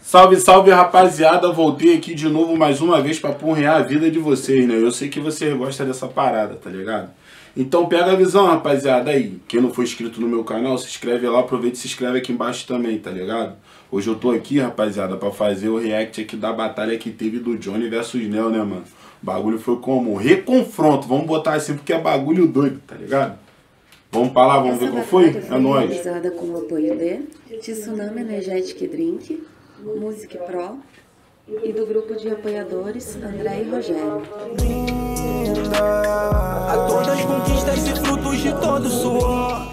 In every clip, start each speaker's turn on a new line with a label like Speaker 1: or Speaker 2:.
Speaker 1: Salve, salve, rapaziada. Voltei aqui de novo mais uma vez pra porrear a vida de vocês, né? Eu sei que vocês gostam dessa parada, tá ligado? Então pega a visão, rapaziada, aí. Quem não for inscrito no meu canal, se inscreve lá. Aproveita e se inscreve aqui embaixo também, tá ligado? Hoje eu tô aqui, rapaziada, pra fazer o react aqui da batalha que teve do Johnny versus Nel, né, mano? O bagulho foi como? Reconfronto. Vamos botar assim porque é bagulho doido, tá ligado? Vamos pra lá, vamos ver qual foi? É nóis.
Speaker 2: Realizada com o apoio de Tsunami Energetic Drink, Music Pro e do grupo de apoiadores André e Rogério.
Speaker 3: A todas as conquistas e frutos de todo suor.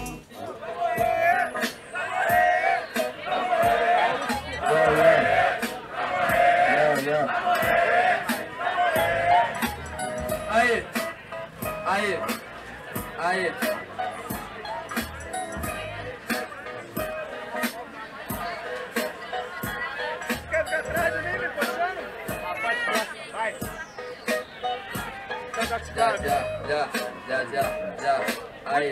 Speaker 4: Aí, aí, aí. Já. Aí.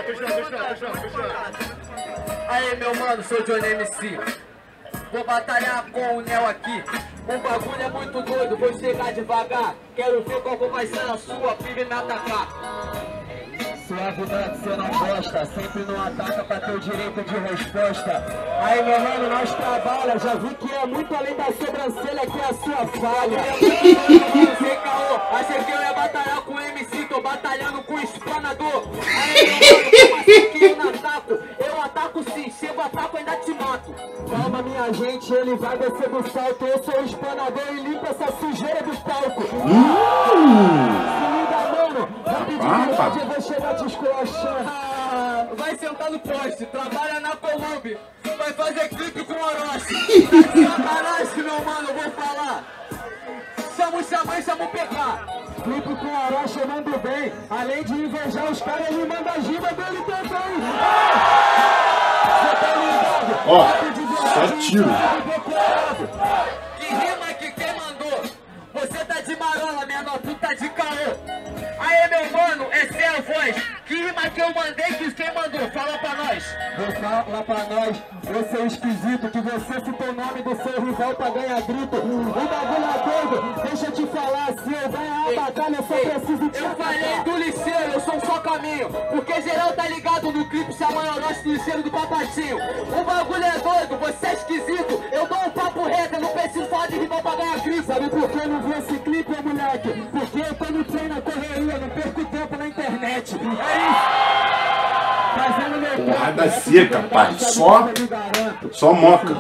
Speaker 4: Aí, meu mano, sou Johnny MC. Vou batalhar com o Nel aqui. O bagulho é muito doido, vou chegar devagar. Quero ver qual vai ser a sua piba e me atacar. Suavidade cê não gosta, sempre não ataca pra ter o direito de resposta. Aí, meu mano, nós trabalha, já vi que é muito além da sobrancelha que é a sua falha. Sem caô, achei que eu ia batalhar com o MC, tô batalhando com o explanador. Aí, meu mano, como assim que eu não ataco? Eu ataco sim, chego, ataco, ainda te mato. Calma, minha gente, ele vai descer do salto. Eu sou o explanador e limpa essa sujeira do palco. Se liga, mano, rapidinho, eu vou chegar te esculachando. Vai sentar no poste, trabalha na Colômbia, vai fazer clipe com Orochi. Sacanagem, meu mano, eu vou falar. Chama o Xamã, chama o PK. Clipe com Orochi, eu mando bem. Além de invejar os caras, ele manda a giba dele também. Você tá ligado?
Speaker 1: Ó, só tiro.
Speaker 4: Que rima que quem mandou? Você tá de marola, menor, tu tá de caô. Aê, meu mano, essa é a voz. Que rima que eu mandei que quem mandou? Fala pra nós. Vou falar pra nós, você é esquisito, que você citou o nome do seu rival pra ganhar grito. O bagulho é doido, deixa eu te falar, se eu ganhar a batalha, eu só preciso te Eu falei do liceiro, eu sou só caminho. Porque geral tá ligado no clipe chamando o nosso liceiro do Papatinho. O bagulho é doido, você é esquisito. Eu dou um papo reto, eu não preciso falar de rival pra ganhar grito. Sabe por que eu não vi esse clipe, moleque? Porque eu tô no treino na correria, não perco tempo na internet. É isso. Fazendo meu
Speaker 1: Porrada seca, pai. Só moca.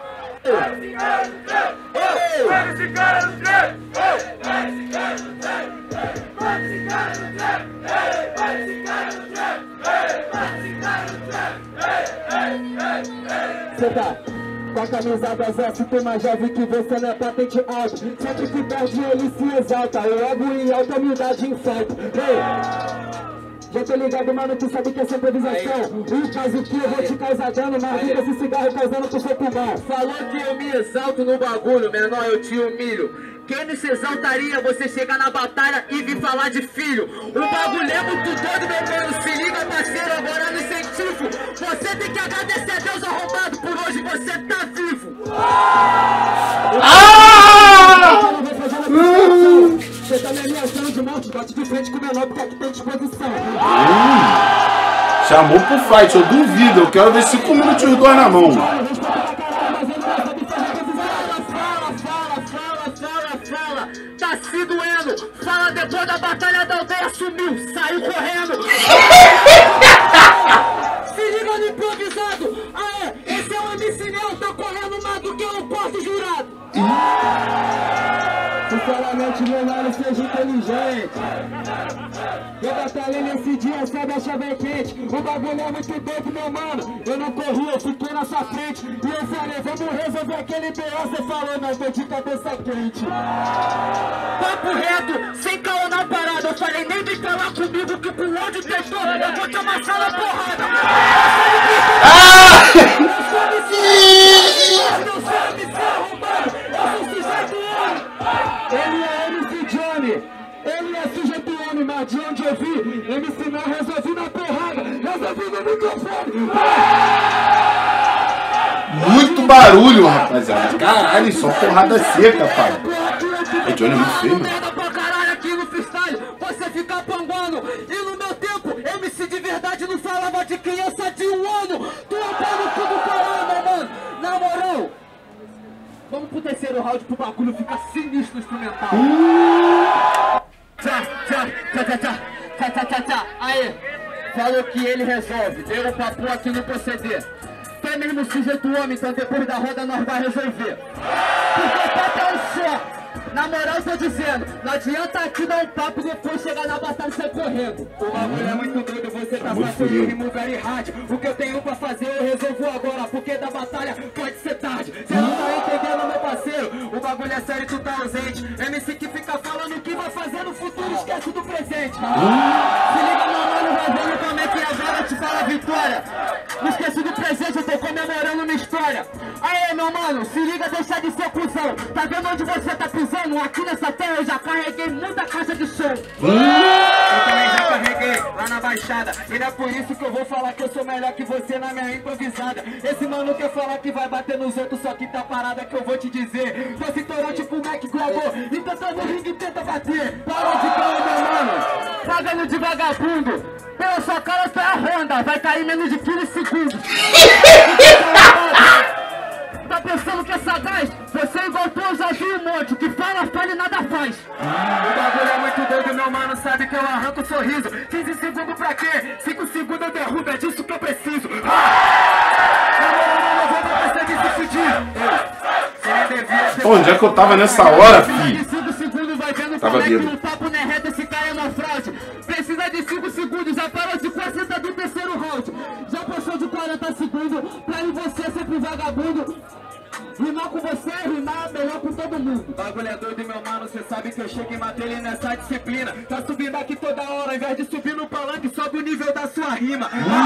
Speaker 4: Você tá com a camisa das SP, mas já vi que você não é patente alta. Sempre que perde ele se exalta, o ego e a alta humildade insalta. Já tô ligado, mano, tu sabe que é sempre improvisação. Faz o que eu vou te causar dano, mas fica esse cigarro causando pro seu pulmão. Falou que eu me exalto no bagulho, menor, eu te humilho. Quem não se exaltaria, você chegar na batalha e vir falar de filho? O bagulho é muito doido, meu mano, se liga, parceiro, agora no incentivo. Você tem que agradecer a Deus arrombado, por hoje você tá vivo. Você tá me ameaçando de monte, bate de frente com o menor porque aqui tem disposição.
Speaker 1: Chamou pro fight, eu duvido. Eu quero ver 5 minutos os dois na mão.
Speaker 4: Fala. Tá se doendo. Fala depois da batalha da aldeia, sumiu, saiu correndo. Se liga no improvisado. Aê, esse é o MC Nel, tá correndo mais do que um porto jurado. Sinceramente, meu mano, seja inteligente. Eu batalhei nesse dia, sabe, a chave é quente. O bagulho é muito doido, meu mano. Eu não corri, eu fiquei na sua frente. E eu falei, vamos resolver aquele B.O. Você falou, mas tô de cabeça quente. Papo reto, sem caô na parada. Eu falei, nem vem falar comigo que pro ódio testou. Eu vou te amassar na porrada. Ele é MC Johnny, ele é sujeito homem, mas de onde eu vi, MC não resolvi na porrada, resolvi no microfone.
Speaker 1: Muito barulho, rapaziada. Caralho, só porrada seca, pai. O Johnny é muito feio, mano.
Speaker 4: Você fica panguando. E no meu tempo, MC de verdade não falava de criança de 1 ano. Tu apanha tudo caralho, meu mano. Na moral, vamos pro terceiro round pro bagulho ficar sinistro instrumental. Tchá, tchá, tchá, tchá, tchá, tchá, tchá, tchá, tchá. Aí, falou que ele resolve. Deu um papo aqui no proceder. Até mesmo sujeito homem, então depois da roda nós vai resolver. Porque o papo é um só. Na moral, eu tô dizendo, não adianta aqui dar um papo e depois chegar na batalha e sair correndo. O bagulho é muito doido, você tá fazendo e rimo very hard. O que eu tenho pra fazer eu resolvo agora, porque da batalha pode ser tarde. Cê não tá entendendo, meu parceiro, o bagulho é sério e tu tá ausente. MC que fica falando o que vai fazer no futuro, esquece do presente. Se liga, meu mano, vai vendo como é que agora te fala a vitória. Não esquece do presente, eu tô comemorando uma história. Aê, meu mano, se liga, deixa de ser cuzão. Tá vendo onde você tá pisando? Aqui nessa terra eu já carreguei muita caixa de som. Eu também já carreguei lá na Baixada. E não é por isso que eu vou falar que eu sou melhor que você na minha improvisada. Esse mano quer falar que vai bater nos outros, só que tá parada que eu vou te dizer. Você estourou tipo o Mac gravou e tentando no ringue tenta bater. Para de calma, meu mano, pagando de vagabundo. Pela sua cara tu é a Honda, vai cair menos de 15 segundos. Tá pensando que é sagaz? Você igual tu, eu já vi um monte. Que fala e nada faz. O bagulho é muito doido, meu mano. Sabe que eu arranco o sorriso. 15 segundos pra quê? 5 segundos eu derrubo, é disso que eu preciso.
Speaker 1: Onde é que eu tava nessa hora, filho? Tava bêbado.
Speaker 4: O papo não é reto, esse cara é uma fraude. Precisa de 5 segundos, já parou de 40 do terceiro round. Já passou de 40 segundos, pra ir você sempre vagabundo. Rimar com você, rimar melhor com todo mundo. Bagulho é doido, meu mano, cê sabe que eu chego e matei ele nessa disciplina. Tá subindo aqui toda hora, ao invés de subir no palanque, sobe o nível da sua rima.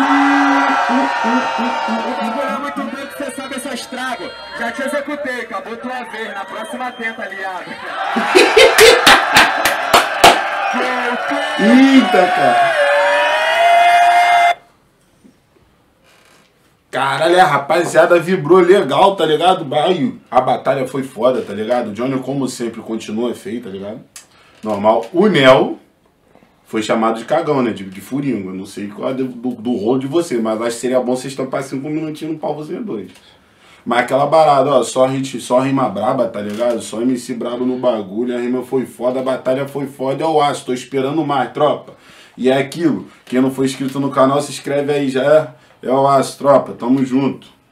Speaker 4: O bagulho é muito doido, cê sabe, eu só estrago. Já te executei, acabou tua vez, na próxima tenta, aliado.
Speaker 1: Eita, cara. Caralho, a rapaziada vibrou legal, tá ligado? A batalha foi foda, tá ligado? O Johnny, como sempre, continua feio, tá ligado? Normal. O Nel foi chamado de cagão, né? De furingo. Eu não sei qual é do rolo de você, mas acho que seria bom vocês tampar 5 minutinhos no pau vocês dois. Mas aquela barada, ó, só rima braba, tá ligado? Só MC brabo no bagulho, a rima foi foda, a batalha foi foda, eu acho, tô esperando mais, tropa. E é aquilo, quem não for inscrito no canal, se inscreve aí, já é o aço, tropa, tamo junto.